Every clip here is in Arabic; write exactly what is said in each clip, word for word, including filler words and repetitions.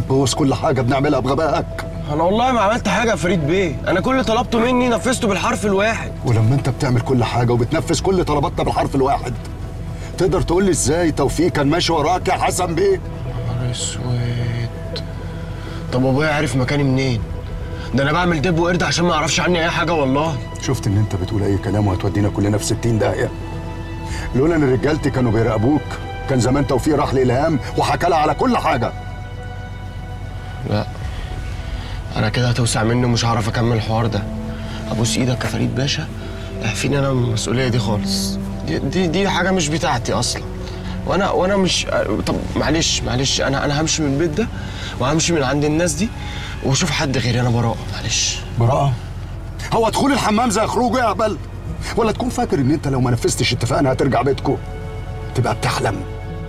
بتبوظ كل حاجه بنعملها بغبائك. انا والله ما عملت حاجه يا فريد بيه، انا كل اللي طلبته مني نفذته بالحرف الواحد. ولما انت بتعمل كل حاجه وبتنفذ كل طلباتنا بالحرف الواحد، تقدر تقول لي ازاي توفيق كان ماشي وراك يا حسن بيه؟ نهار اسود. طب ابويا عارف مكاني منين؟ ده انا بعمل دب وقرد عشان ما يعرفش عني اي حاجه والله. شفت ان انت بتقول اي كلام وهتودينا كلنا في ستين داهيه. لولا ان رجالتي كانوا بيراقبوك كان زمان توفيق راح لإلهام وحكى لها على كل حاجه. لا انا كده هتوسع مني ومش هعرف اكمل الحوار ده. ابوس ايدك يا فريد باشا، اعفيني انا من المسؤوليه دي خالص. دي دي, دي حاجه مش بتاعتي اصلا. وانا وانا مش طب معلش معلش انا انا همشي من البيت ده وهمشي من عند الناس دي واشوف حد غيري. انا براءه معلش. براءه؟ هو دخول الحمام زي خروجه يا هبل؟ ولا تكون فاكر ان انت لو ما نفذتش اتفاقنا هترجع بيتكم؟ تبقى بتحلم.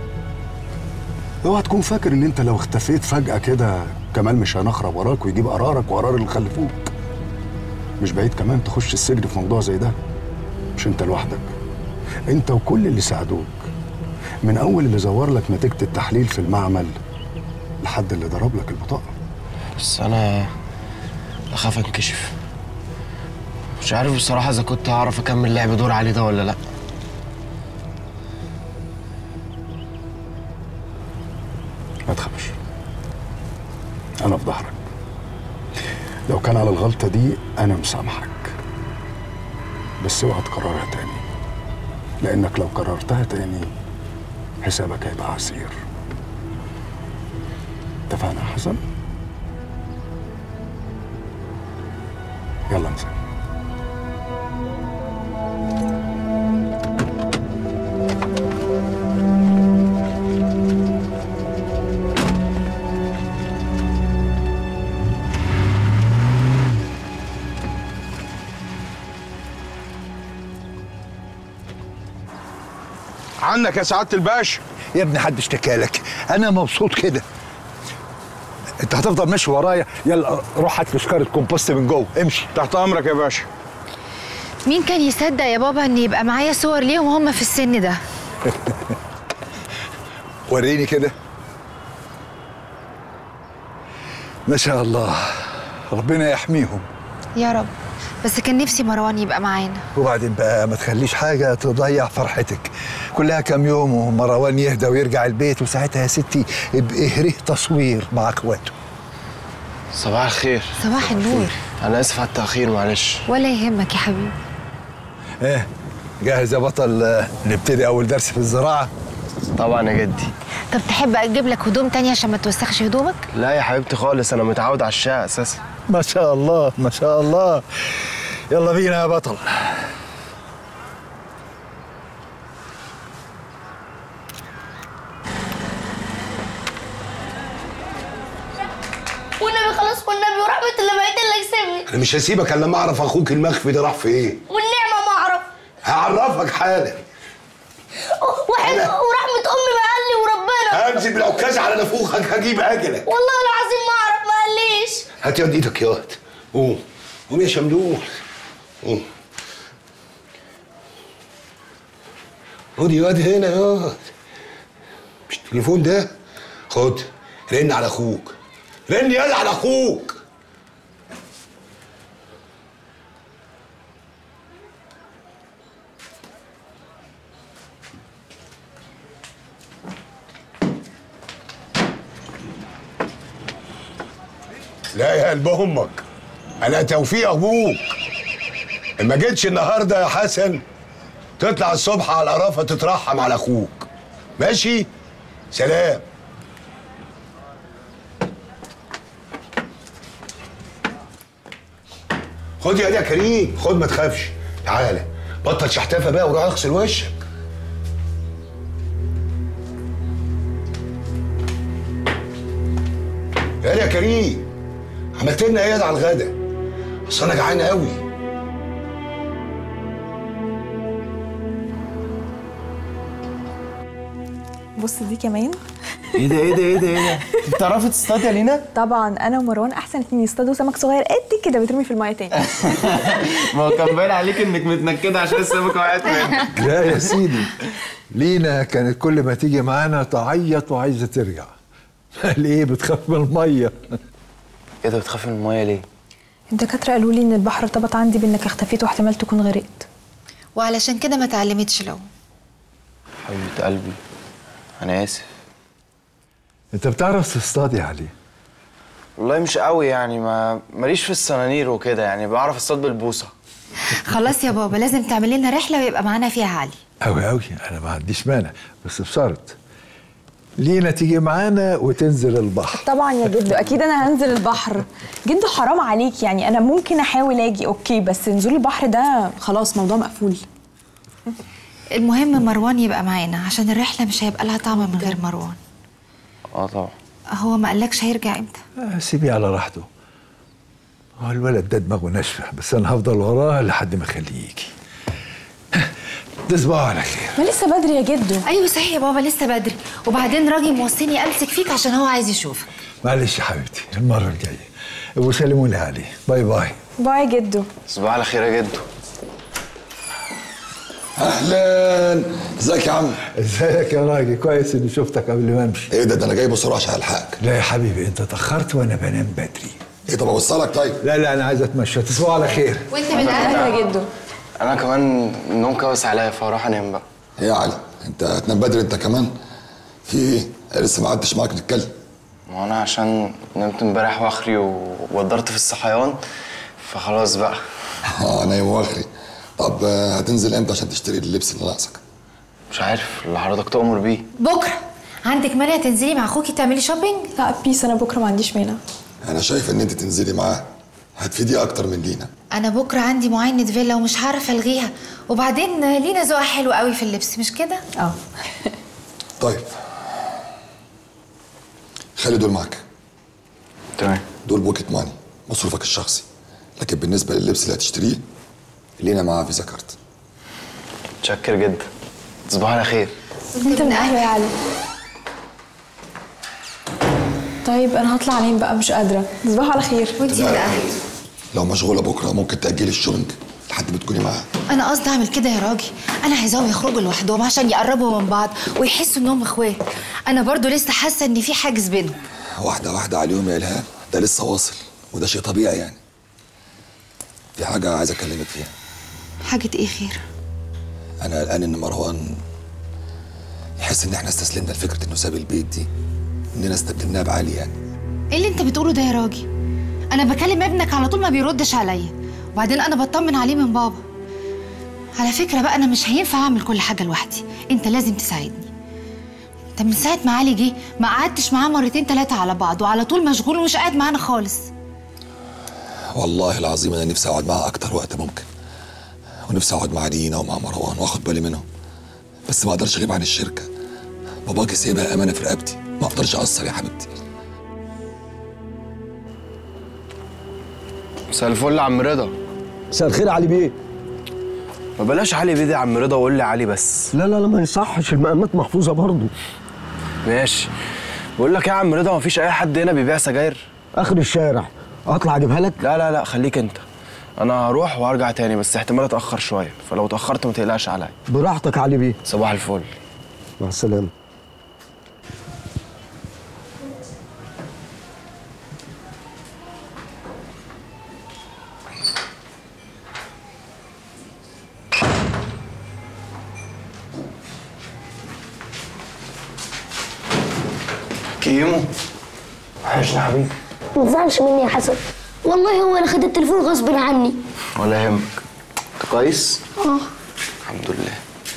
اوعى تكون فاكر ان انت لو اختفيت فجأة كده كمال مش هينخرب وراك ويجيب قرارك وقرار اللي خلفوك. مش بعيد كمان تخش السجن في موضوع زي ده. مش انت لوحدك، انت وكل اللي ساعدوك، من اول اللي زور لك نتيجة التحليل في المعمل لحد اللي ضرب لك البطاقة. بس انا اخاف انكشف. مش عارف بصراحه اذا كنت هعرف اكمل لعب دور علي ده ولا لا. ما تخافش، انا في ظهرك. لو كان على الغلطه دي انا مسامحك، بس اوعى تكررها تاني، لانك لو كررتها تاني حسابك هيبقى عسير. اتفقنا يا حسن؟ يلا نسال. عنك يا سعاده الباشا. يا ابني حد اشتكى لك، انا مبسوط كده. انت هتفضل ماشي ورايا؟ يلا روح هات لي سكاره كومبوست من جوه، امشي. تحت امرك يا باشا. مين كان يصدق يا بابا ان يبقى معايا صور ليهم وهم في السن ده؟ وريني كده. ما شاء الله، ربنا يحميهم يا رب. بس كان نفسي مروان يبقى معانا. وبعدين بقى ما تخليش حاجه تضيع فرحتك، كلها كام يوم ومروان يهدى ويرجع البيت، وساعتها يا ستي ابقي اهريه تصوير مع اخواته. صباح الخير. صباح النور. انا اسف على التاخير معلش. ولا يهمك يا حبيبي. ايه جاهز يا بطل نبتدي اول درس في الزراعه؟ طبعا يا جدي. طب تحب اجيب لك هدوم تانية عشان ما توسخش هدومك؟ لا يا حبيبتي خالص، انا متعود على الشقه اساسا. ما شاء الله ما شاء الله. يلا بينا يا بطل. والنبي خلاص والنبي ورحمة الله ما اللي يكسبني. انا مش هسيبك الا لما اعرف اخوك المخفي ده راح فين. والنعمة ما اعرف. هعرفك حالا. وحد ورحمة امي ما قال لي وربنا. انزل بالعكاز على نافوخك هجيب اجلك. والله العظيم ما اعرف ما قاليش. هات يد ايدك يا واد. قوم قوم يا شمدوح قوم. خد يا واد هنا يا واد. مش التليفون ده؟ خد رن على اخوك. رن يلا على اخوك. لا يا قلب امك، انا توفيق ابوك. ما جيتش النهارده يا حسن تطلع الصبح على القرافه تترحم على اخوك. ماشي؟ سلام. خد يا يا كريم، خد ما تخافش. تعالى بطل شحتافه بقى وروح اغسل وشك. يا يا كريم، عملت لنا ايه على الغدا؟ اصل انا جعان قوي. بص دي كمان. ايه ده ايه ده ايه ده ايه ده؟ انت بتعرفي تصطادي يا لينا؟ طبعا انا ومروان احسن اتنين يصطادوا سمك صغير قد كده بيترمي في المايه تاني. ما هو كان باين عليك انك متنكده عشان السمكه وقعت منك. لا يا سيدي، لينا كانت كل ما تيجي معانا تعيط وعايزه ترجع، ليه بتخاف من الميه؟ ايه ده بتخاف من الميه ليه؟ الدكاتره قالوا لي ان البحر ارتبط عندي بانك اختفيت واحتمال تكون غرقت، وعلشان كده ما اتعلمتش لو. حبيبه قلبي انا اسف. انت بتعرف تصطاد يا علي؟ والله مش قوي يعني، ما ماليش في السنانير وكده يعني، بعرف اصطاد بالبوصه. خلاص يا بابا لازم تعمل لنا رحله ويبقى معانا فيها علي. أوي أوي، أنا ما عنديش مانع، بس بشرط لينا تيجي معانا وتنزل البحر. طبعا يا جدو اكيد انا هنزل البحر. جدو حرام عليك يعني، انا ممكن احاول اجي اوكي، بس نزول البحر ده خلاص موضوع مقفول. المهم مروان يبقى معانا عشان الرحله مش هيبقى لها طعم من غير مروان. اه طبعا. هو ما قالكش هيرجع امتى؟ آه سيبيه على راحته، هو الولد ده دماغه ناشفه، بس انا هفضل وراه لحد ما اخليه يجي. تصبحوا على خير. ما لسه بدري يا جدو. ايوه صحيح يا بابا لسه بدري، وبعدين راجل موصيني امسك فيك عشان هو عايز يشوفك. معلش يا حبيبتي، المره الجايه وسلموا لي عليه. باي باي. باي جدو. تصبحوا على خير يا جدو. اهلا، ازيك يا عم؟ ازيك يا راجل؟ كويس اني شفتك قبل ما امشي. ايه ده ده انا جاي بسرعه عشان الحقك. لا يا حبيبي انت اتاخرت وانا بنام بدري. ايه طب اوصلك طيب؟ لا لا انا عايز اتمشى. تصبحوا على خير. وانت من اهلك يا جدو. انا كمان النوم كوس عليا فاروح انام بقى. ايه يا علي انت هتنام بدري انت كمان؟ في ايه؟ لسه ما قعدتش معاك نتكلم. ما انا عشان نمت امبارح واخري وودرت في الصحيان فخلاص بقى. اه نايم واخري. طب هتنزل امتى عشان تشتري اللبس اللي ناقصك؟ مش عارف اللي حضرتك تؤمر بيه. بكره. عندك مانع تنزلي مع اخوكي تعملي شوبينج؟ لا بيس، انا بكره ما عنديش مانع. انا شايف ان انت تنزلي معاه هتفيدي اكتر من لينا. انا بكره عندي معاينه فيلا ومش هعرف الغيها، وبعدين لينا ذوق حلو قوي في اللبس مش كده؟ اه. طيب خلي دول معاك. تمام. دول بوكيت ماني مصروفك الشخصي، لكن بالنسبه لللبس اللي هتشتريه لينا معاه فيزا كارت. متشكر جدا. تصبحوا على خير. انت من اهله يا علي. طيب انا هطلع انام بقى مش قادره. تصبحوا على خير. وانتي من اهلك. لو مشغوله بكره ممكن تاجلي الشوبنج لحد ما تكوني معاه. انا قصدي اعمل كده يا راجل، انا عايزاهم يخرجوا لوحدهم عشان يقربوا من بعض ويحسوا انهم اخوات. انا برضو لسه حاسه ان في حاجز بينهم. واحده واحده عليهم يا الهام، ده لسه واصل وده شيء طبيعي يعني. في حاجه عايز اكلمك فيها. حاجه ايه خير؟ انا قلقان ان مروان يحس ان احنا استسلمنا لفكره انه ساب البيت دي، اننا استبدلناه بعلي يعني. ايه اللي انت بتقوله ده يا راجل؟ انا بكلم ابنك على طول ما بيردش عليا، وبعدين انا بطمن عليه من بابا. على فكره بقى انا مش هينفع اعمل كل حاجه لوحدي، انت لازم تساعدني. انت من ساعه ما علي جه ما قعدتش معاه مرتين ثلاثه على بعض، وعلى طول مشغول ومش قاعد معانا خالص. والله العظيم انا نفسي اقعد معاه اكتر وقت ممكن، ونفسي اقعد مع دينا ومع مروان واخد بالي منهم، بس ما اقدرش اغيب عن الشركه. باباكي سايبها امانه في رقبتي، ما اقدرش اقصر يا حبيبتي. مساء الفل يا عم رضا. مساء الخير يا علي بيه. ما بلاش علي بيه يا عم رضا وقول لي علي بس. لا لا لا ما يصحش، المقامات محفوظه برضه. ماشي. بقول لك يا عم رضا مفيش اي حد هنا بيبيع سجاير؟ اخر الشارع. اطلع اجيبها لك؟ لا لا لا خليك انت، انا هروح وهرجع تاني، بس احتمال اتاخر شويه، فلو اتاخرت ما تقلقش عليا. براحتك يا علي بيه. صباح الفل. مع السلامه. كيمو وحشني يا حبيبي. ما تزعلش مني يا حسن، والله هو انا خدت التليفون غصب عني. ولا يهمك. انت كويس؟ اه الحمد لله.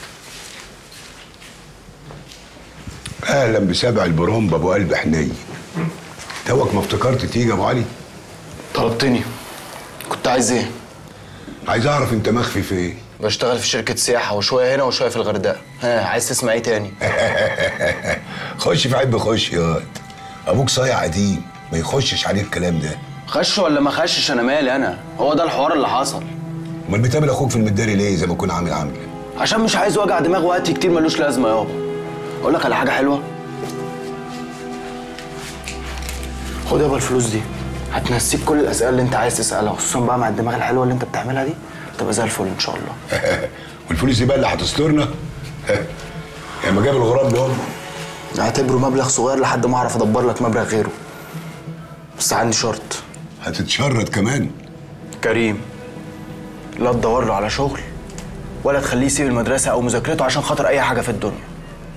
اهلا بسبع البرومبا ابو قلب حنين. توك ما افتكرت تيجي يا ابو علي؟ طلبتني. كنت عايز ايه؟ عايز اعرف انت مخفي في ايه؟ بشتغل في شركه سياحه، وشويه هنا وشويه في الغردقه. ها عايز تسمع ايه تاني؟ خش في عيب خش يا ابوك صايع قديم، ما يخشش عليه الكلام ده. خش ولا ما خشش انا مالي، انا هو ده الحوار اللي حصل. امال بتقابل اخوك في المداري ليه زي ما يكون عامل عامل؟ عشان مش عايز وجع دماغ وقت كتير ملوش لازمه يابا. اقول لك على حاجه حلوه، خد يابا الفلوس دي هتنسيك كل الاسئله اللي انت عايز تسالها، خصوصا بقى مع الدماغ الحلوه اللي انت بتعملها دي تبقى زي الفل ان شاء الله. والفلوس دي بقى اللي هتسترنا؟ يا ما جاب الغراب لامه. اعتبره مبلغ صغير لحد ما اعرف ادبر لك مبلغ غيره. بس عندي شرط. هتتشرط كمان؟ كريم، لا تدور له على شغل ولا تخليه يسيب المدرسة أو مذاكرته عشان خاطر أي حاجة في الدنيا.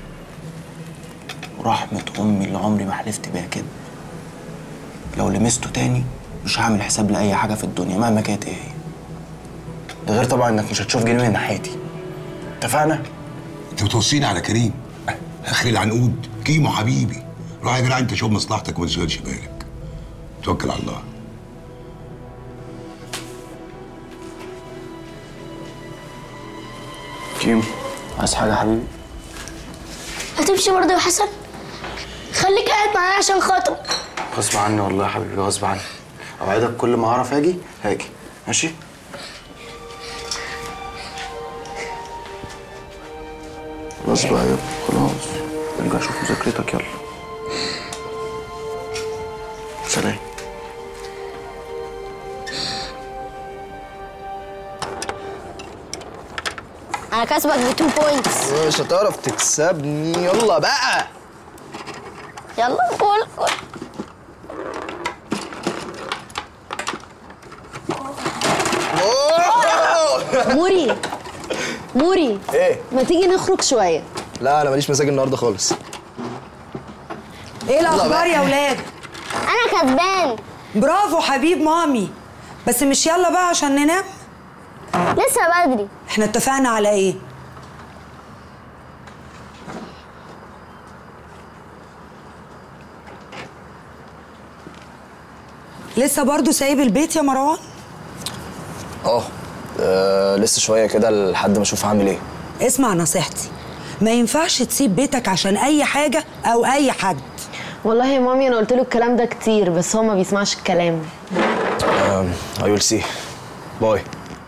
ورحمة أمي اللي عمري ما حلفت بيها كده، لو لمسته تاني مش هعمل حساب لأي حاجة في الدنيا مهما كانت إيه هي. ده غير طبعا إنك مش هتشوف جنيه من ناحيتي. اتفقنا؟ أنت بتوصيني على كريم؟ آخر العنقود، كيمو حبيبي. روح يا جدع أنت شوف مصلحتك وما تشغلش بالك. توكل على الله. كيمو، عايز حاجة يا حبيبي؟ هتمشي برضه يا حسن؟ خليك قاعد معايا عشان خاطر. غصب عني والله يا حبيبي، غصب عني. أوعدك كل ما أعرف هاجي هاجي، ماشي؟ خلاص بقى يابا، خلاص. ارجع شوف مذاكرتك يلا. سلام. انا كسبك باتنين بوينتس. مش هتعرف تكسبني، يلا بقى. يلا قول قول. موري موري ايه؟ ما تيجي نخرج شويه؟ لا انا ماليش مزاج النهارده خالص. ايه الاخبار يا ولاد؟ انا كسبان. برافو حبيب مامي. بس مش يلا بقى عشان ننام؟ لسه بدري. احنا اتفقنا على ايه؟ لسه برضو سايب البيت يا مروان؟ اه آه، لسه شويه كده لحد ما اشوف هعمل ايه. اسمع نصيحتي، ما ينفعش تسيب بيتك عشان اي حاجه او اي حد. والله يا مامي انا قلت له الكلام ده كتير بس هو ما بيسمعش الكلام. اي ويل سي. باي.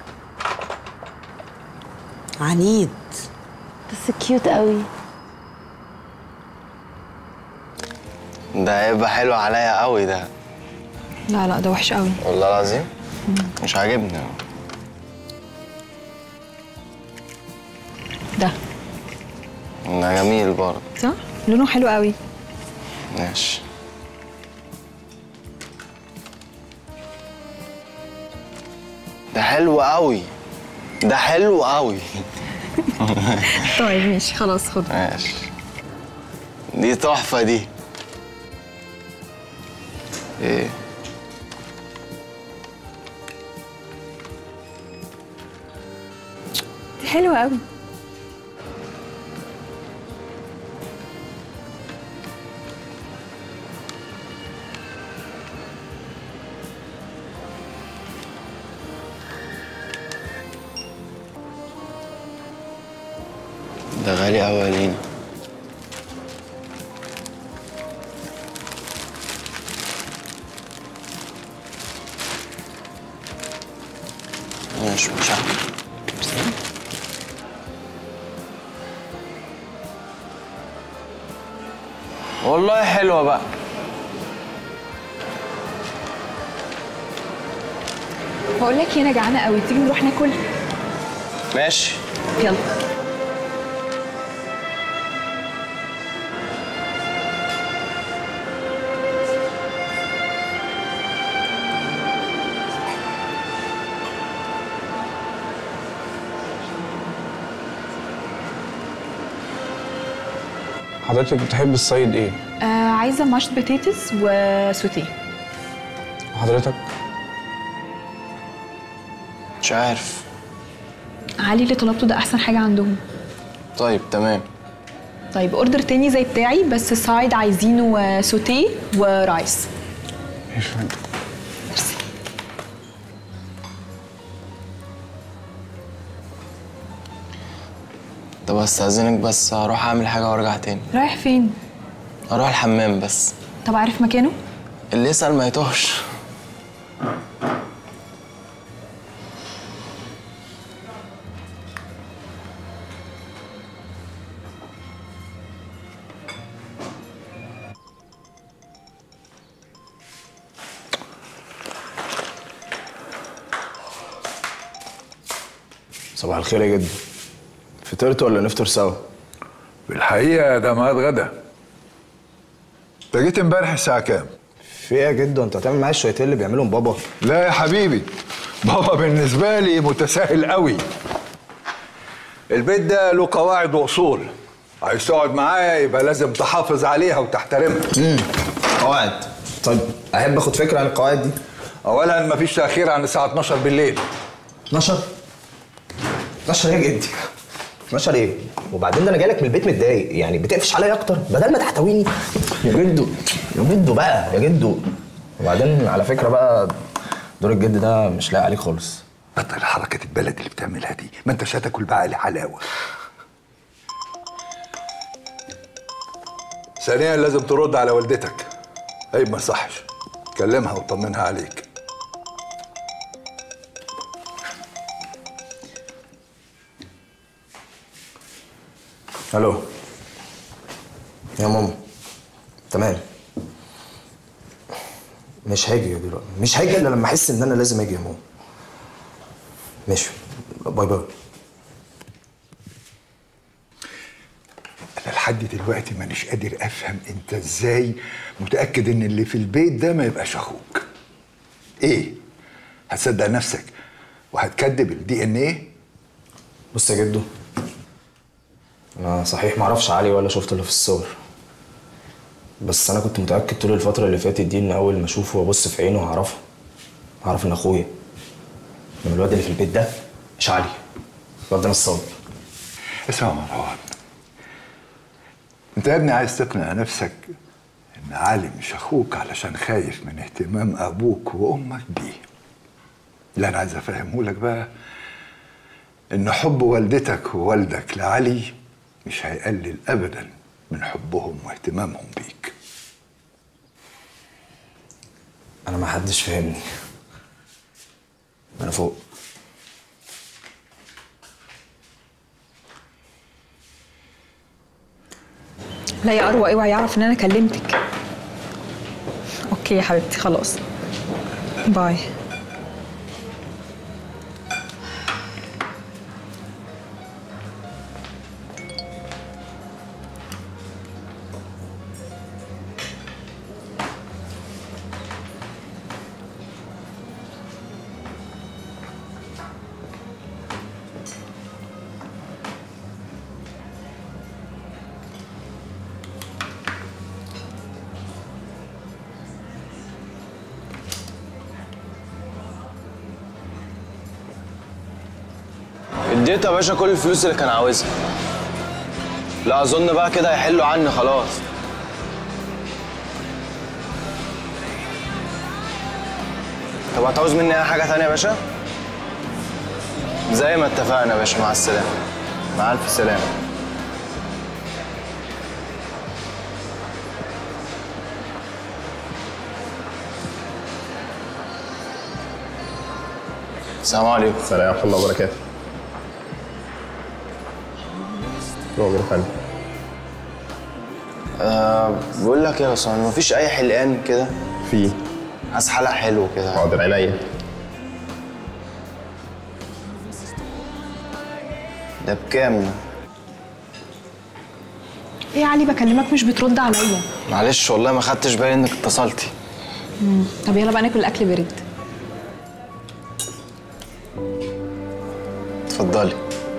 عنيد بس كيوت قوي. ده هيبقى حلو عليا قوي ده. لا لا ده وحش قوي والله العظيم مش عاجبني. ده ده جميل برضه. صح؟ لونه حلو قوي. ماشي. ده حلو قوي. ده حلو قوي. طيب ماشي خلاص خد. ماشي. دي تحفة دي. ايه؟ دي حلوة قوي. ده غالي قوي يا لينا. ماشي مش عارف. والله حلوة بقى. بقول لك انا جعانة قوي، تيجي نروح ناكل؟ ماشي. يلا. حضرتك بتحب الصيد ايه؟ آه عايزة ماشت بوتيتوز وسوتيه. حضرتك؟ مش عارف. علي اللي طلبته ده أحسن حاجة عندهم. طيب تمام. طيب اوردر تاني زي بتاعي بس سايد عايزينه سوتيه ورايس. مش فاهم. طب استأذنك بس هروح اعمل حاجة وارجع تاني. رايح فين؟ اروح الحمام بس. طب عارف مكانه؟ اللي يسأل ما يتوهش. صباح الخير يا جدو. فطرت ولا نفطر سوا؟ في الحقيقة ده ميعاد غدا، انت جيت امبارح الساعه كام؟ في ايه يا جدو؟ انت هتعمل معايا الشويتين اللي بيعملهم بابا؟ لا يا حبيبي، بابا بالنسبه لي متساهل قوي. البيت ده له قواعد واصول، عايز تقعد معايا يبقى لازم تحافظ عليها وتحترمها. امم قواعد. طيب احب اخد فكره عن القواعد دي. اولا مفيش تاخير عن الساعه اتناشر بالليل. اتناشر؟ اتناشر ايه يا جدي؟ اتناشر ايه؟ وبعدين ده انا جايلك من البيت متضايق، يعني بتقفش عليا اكتر بدل ما تحتويني. يا جدو يا جدو بقى يا جدو. وبعدين على فكره بقى دور الجد ده مش لاقي عليك خالص. بطل حركه البلد اللي بتعملها دي، ما انتش هتاكل بقى عليه حلاوه. ثانيا لازم ترد على والدتك، عيب ما يصحش. كلمها وطمنها عليك. الو يا ماما. تمام. مش هاجي دلوقتي، مش هاجي الا لما احس ان انا لازم اجي يا ماما. ماشي، باي باي. انا لحد دلوقتي مانيش قادر افهم انت ازاي متاكد ان اللي في البيت ده ما يبقاش اخوك. ايه؟ هتصدق نفسك وهتكذب الدي ان ايه؟ بص يا جدو، انا صحيح ما اعرفش علي ولا شفت اللي في الصور، بس انا كنت متاكد طول الفتره اللي فاتت دي ان اول ما اشوفه وابص في عينه هعرفه، هعرف ان اخويا. انما الواد اللي في البيت ده مش علي، الواد ده نصاب. اسمع مروان، انت يا ابني عايز تقنع نفسك ان علي مش اخوك علشان خايف من اهتمام ابوك وامك بيه. اللي انا عايز افهمه لك بقى ان حب والدتك ووالدك لعلي مش هيقلل ابدا من حبهم واهتمامهم بيك. انا ما حدش فاهمني، انا فوق. لا يا اروى، اوعي يعرف ان انا كلمتك. اوكي يا حبيبتي، خلاص باي. اديته يا باشا كل الفلوس اللي كان عاوزها. لا اظن بقى كده هيحلوا عني خلاص. طب هتعوز مني اي حاجه ثانيه يا باشا؟ زي ما اتفقنا يا باشا، مع السلامه. مع الف سلامه. السلام عليكم. السلام ورحمه الله وبركاته. نور يا فندم. أه بقول لك يا عصام، مفيش اي حلقان كده؟ في. عايز حلقه حلو كده. حاضر عينيا. ده بكام ده؟ ايه يا علي، بكلمك مش بترد عليا. معلش والله ما خدتش بالي انك اتصلتي. امم طب يلا بقى ناكل الاكل برد. اتفضلي.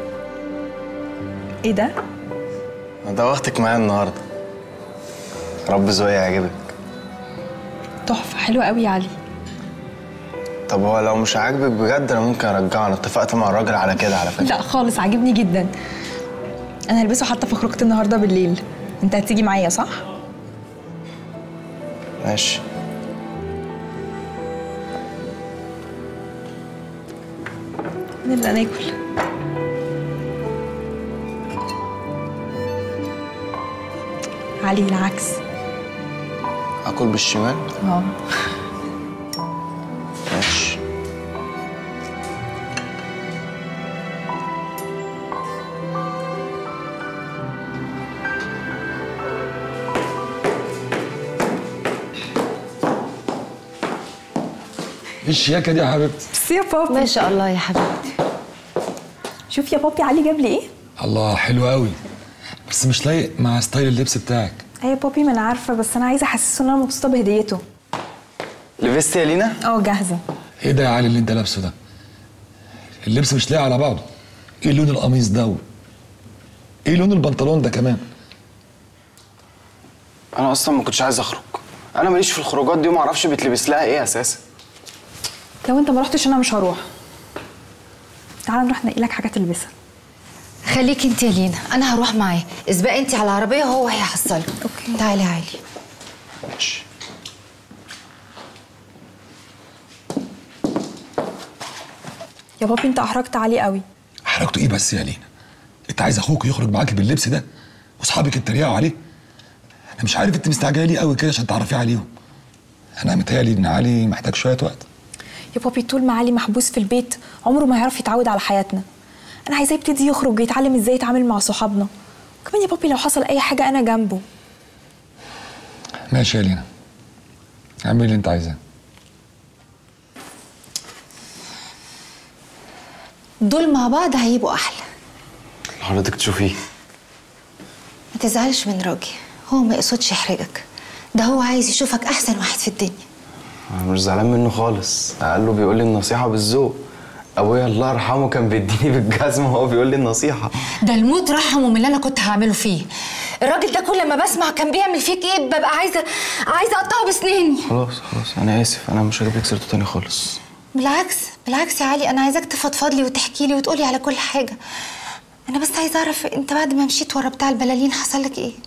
ايه ده؟ ده وقتك معايا النهارده. رب ذوقي يعجبك. تحفه، حلوه قوي يا علي. طب هو لو مش عاجبك بجد انا ممكن ارجعه، انا اتفقت مع الراجل على كده على فكره. لا خالص، عاجبني جدا. انا هلبسه حتى في خروجتي النهارده بالليل. انت هتيجي معايا صح؟ ماشي. نبدأ ناكل. علي العكس. اكل بالشمال؟ اه. ماشي. ايه الشياكه دي يا حبيبتي؟ بس يا بابي. ما شاء الله يا حبيبتي. شوف يا بابي علي جاب لي ايه؟ الله، حلو قوي، بس مش لايق مع ستايل اللبس بتاعك. ايه يا بابي، ما انا عارفه، بس انا عايزه احسسه ان انا مبسوطه بهديته. لبست يا لينا؟ اه جاهزه. ايه ده يا علي اللي انت لابسه ده؟ اللبس مش لاقي على بعضه. ايه لون القميص ده؟ ايه لون البنطلون ده كمان؟ انا اصلا ما كنتش عايز اخرج. انا ماليش في الخروجات دي وما اعرفش بيتلبس لها ايه اساسا. لو انت ما رحتش انا مش هروح. تعالى نروح نلاقي لك حاجه تلبسها. خليك انت يا لينا، انا هروح معاه. اسبقي انت على العربيه وهو هيحصله. اوكي تعالي عالي. ماشي. يا بابي انت احرجت عليه قوي. احرجته ايه بس يا لينا؟ انت عايز اخوك يخرج معاك باللبس ده واصحابك يتريقوا عليه؟ انا مش عارف انت مستعجله ليه قوي كده عشان تعرفيه عليهم. انا متهيألي ان علي محتاج شويه وقت. يا بابي طول ما علي محبوس في البيت عمره ما هيعرف يتعود على حياتنا. انا عايزاه يبتدي يخرج ويتعلم ازاي يتعامل مع صحابنا. وكمان يا بابي لو حصل اي حاجه انا جنبه. ماشي يا لينا، اعملي اللي انت عايزاه. دول مع بعض هيبقوا احلى. حضرتك تشوفيه. ما تزعلش من راجي، هو ما يقصدش يحرجك، ده هو عايز يشوفك احسن واحد في الدنيا. انا مش زعلان منه خالص، اقله بيقول لي النصيحه بالذوق. ابويا الله يرحمه كان بيديني بالجزمه وهو بيقول لي النصيحه. ده الموت رحمه من اللي انا كنت هعمله فيه. الراجل ده كل ما بسمع كان بيعمل فيك ايه ببقى عايزه عايزه اقطعه بسناني. خلاص خلاص انا اسف، انا مش هجيب لك سيرته تاني خالص. بالعكس بالعكس يا علي، انا عايزاك تفضفض لي وتحكي لي وتقولي على كل حاجه. انا بس عايزه اعرف انت بعد ما مشيت ورا بتاع البلالين حصل لك ايه؟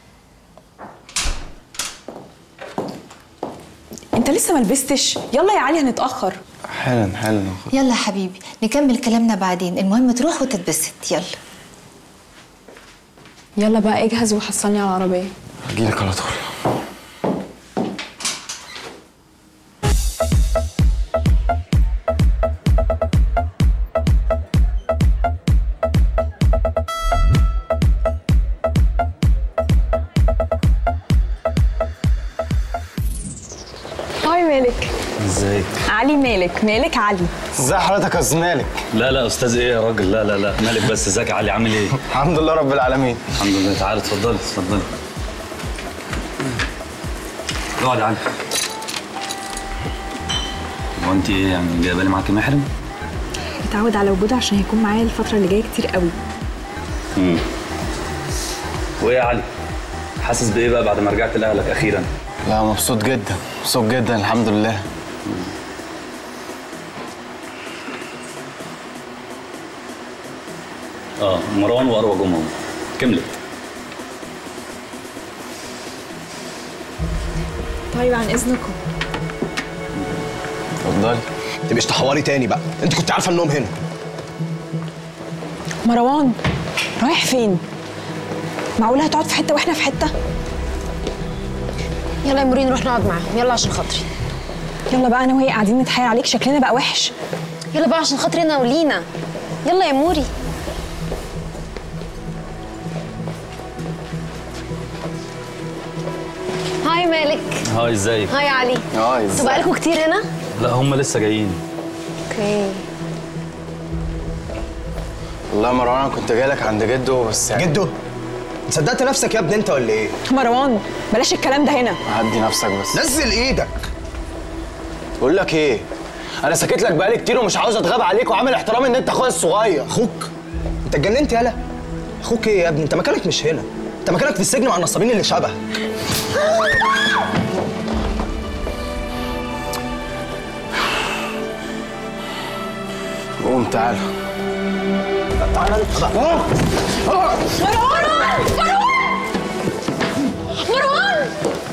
انت لسه ما لبستش؟ يلا يا علي هنتاخر. حالا حالا. يلا يا حبيبي نكمل كلامنا بعدين، المهم تروح وتتبسط. يلا يلا بقى اجهز وحصلني على العربيه. هجيلك على طول. هاي مالك. ازيك؟ علي مالك. مالك علي. ازي حضرتك يا استاذ مالك؟ لا لا استاذ ايه يا راجل؟ لا لا لا مالك بس. ازيك يا علي؟ عامل ايه؟ الحمد لله رب العالمين. الحمد لله. تعالى اتفضلي اتفضلي. اقعد يا علي. هو انت ايه يعني جايبه لي معاكي محرم؟ اتعود على وجوده عشان هيكون معايا الفتره اللي جايه كتير قوي. امم وايه يا علي؟ حاسس بايه بقى بعد ما رجعت لاهلك اخيرا؟ لا مبسوط جدا مبسوط جدا الحمد لله. اه مروان واروى جمعه كملت. طيب عن اذنكم. اتفضلي. تبقيش تحوري تاني بقى، انت كنت عارفه انهم هنا. مروان رايح فين؟ معقوله هتقعد في حته واحنا في حته؟ يلا يا مورين نروح نقعد معاهم، يلا عشان خاطري. يلا بقى انا وهي قاعدين نتحايل عليك، شكلنا بقى وحش. يلا بقى عشان خاطري انا ولينا. يلا يا موري. هاي مالك. هاي ازيك؟ هاي علي. هاي ازيك؟ انتوا بقالكم كتير هنا؟ لا هم لسه جايين. اوكي. والله يا مروان انا كنت جاي لك عند جده بس يعني جده؟ صدقت نفسك يا ابني انت ولا ايه؟ مروان بلاش الكلام ده هنا. هدي نفسك بس. نزل ايدك. بقول لك ايه؟ انا ساكت لك بقالي كتير ومش عاوز اتغاب عليك وعامل احترام ان انت اخويا الصغير. اخوك؟ انت اتجننت يالا؟ اخوك ايه يا ابني؟ انت مكانك مش هنا، انت مكانك في السجن مع النصابين اللي شبهك. قوم تعالى. تعالى انت بقى. مروان مروان مروان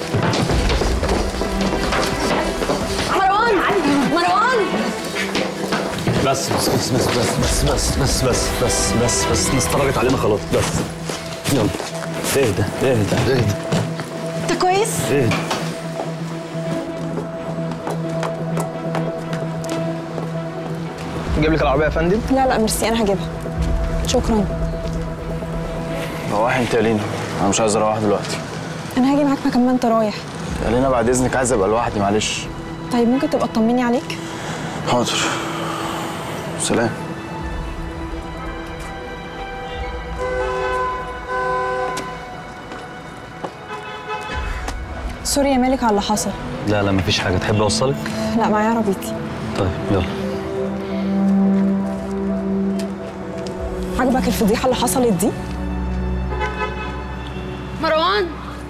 مروان مروان بس بس بس بس بس بس بس بس بس بس بس الناس اتفرجت علينا خلاص بس. يلا اهدى اهدى اهدى. انت كويس؟ اهدى. اجيب لك العربيه يا فندم؟ لا لا ميرسي انا هجيبها. شكرا. روحي انت يا لينا، انا مش عايز اروح دلوقتي. انا هاجي معاك مكان ما انت رايح. يا لينا بعد اذنك عايز ابقى لوحدي معلش. طيب ممكن تبقى تطمني عليك؟ حاضر. سلام. سوري يا مالك على اللي حصل. لا لا مفيش حاجه، تحب اوصلك؟ لا معايا عربيتي. طيب يلا. عجبك الفضيحه اللي حصلت دي؟ مروان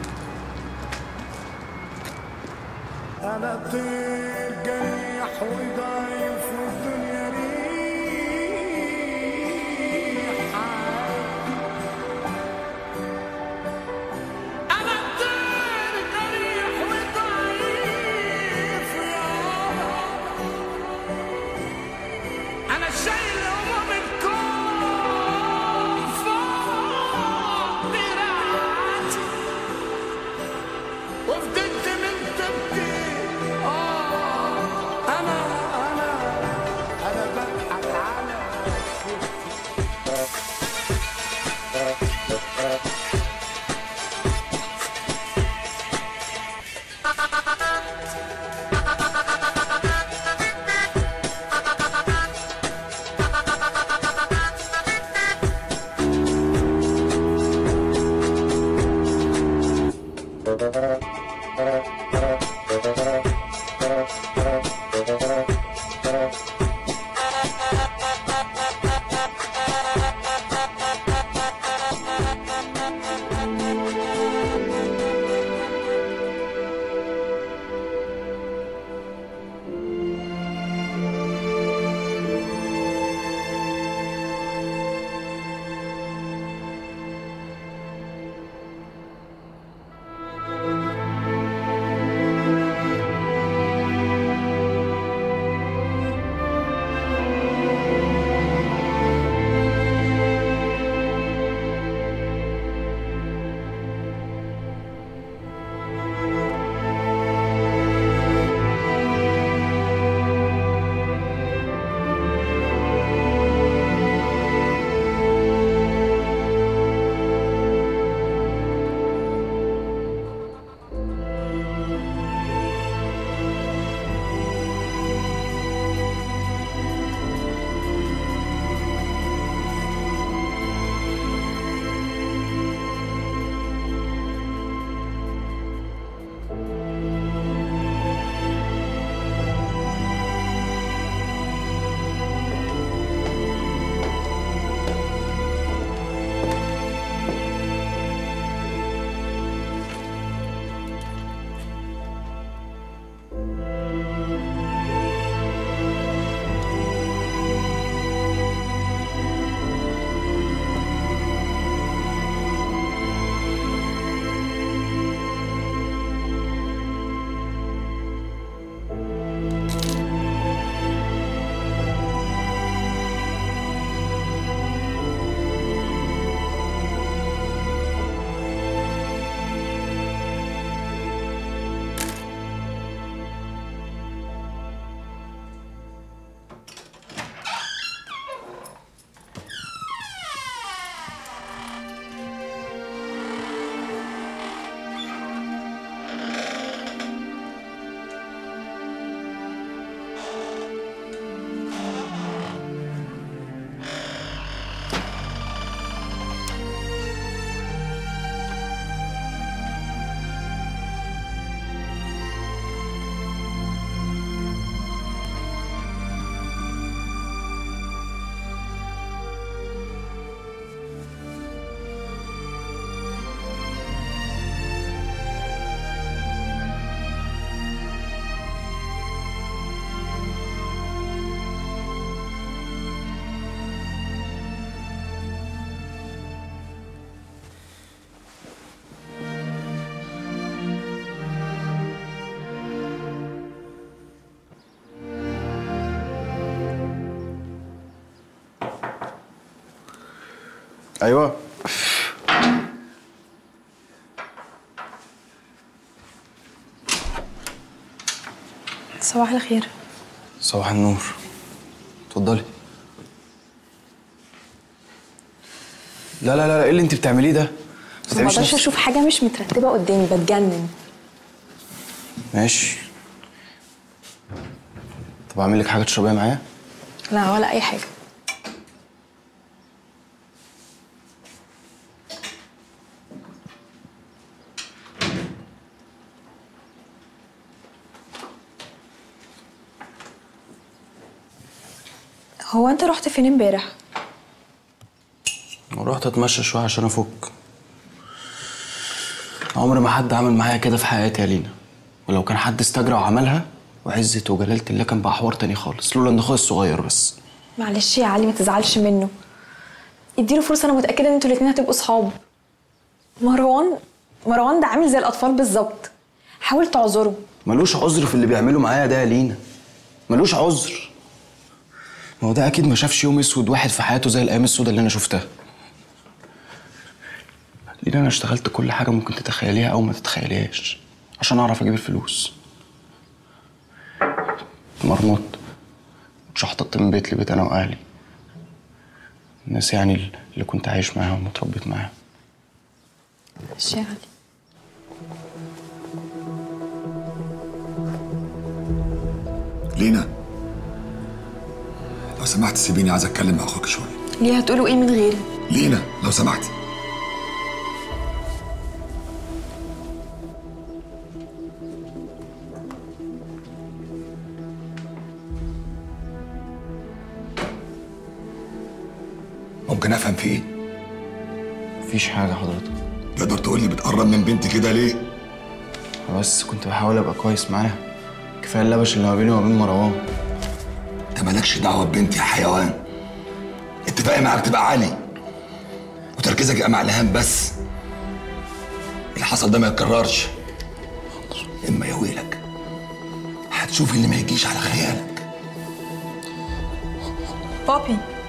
انا طير جريح وضعيف والدنيا ريحة. انا طير جريح وضعيف يابا، انا شايل هموم الكون فوق دراعاتي وفضلت من تبكي. أنا أنا أنا بضحك على ايوه صباح الخير. صباح النور. اتفضلي. لا لا لا ايه اللي انت بتعمليه ده؟ ما بقدرش اشوف حاجه مش مترتبه قدامي، بتجنن. ماشي. طب اعمل لك حاجه تشربيها معايا؟ لا ولا اي حاجه. هو انت رحت فين امبارح؟ ورحت اتمشى شويه عشان افك. عمر ما حد عمل معايا كده في حياتي يا لينا، ولو كان حد استجرى وعملها وعزة وجلالة الله كان بقى حوار تاني خالص، لولا ان اخويا الصغير بس. معلش يا علي ما تزعلش منه، اديله فرصه، انا متاكده ان انتوا الاتنين هتبقوا صحاب. مروان مروان ده عامل زي الاطفال بالظبط، حاول تعذره. ملوش عذر في اللي بيعمله معايا ده يا لينا، ملوش عذر. ما هو ده اكيد ما شافش يوم اسود واحد في حياته زي الايام السوداء اللي انا شفتها. لينا انا اشتغلت كل حاجه ممكن تتخيليها او ما تتخيليهاش عشان اعرف اجيب الفلوس. مرمط اتشحططت من بيت لبيت انا واهلي، الناس يعني اللي كنت عايش معاهم ومتربيت معاهم. ماشي يا علي. لينا لو سمحت سيبيني، عايز اتكلم مع اخوك شويه. ليه هتقولوا ايه من غيري؟ لينا لو سمحتي. ممكن افهم في ايه؟ مفيش حاجه حضرتك. تقدر تقول لي بتقرب من بنتي كده ليه؟ بس كنت بحاول ابقى كويس معاها، كفايه اللبش اللي ما بيني وما بين مروان. انت مالكش دعوه ببنتي يا حيوان. اتفاقي معاك تبقى عالي وتركيزك يبقى مع الهام بس. اللي حصل ده ما يتكررش، اما يا ويلك هتشوف اللي ما يجيش على خيالك. بابي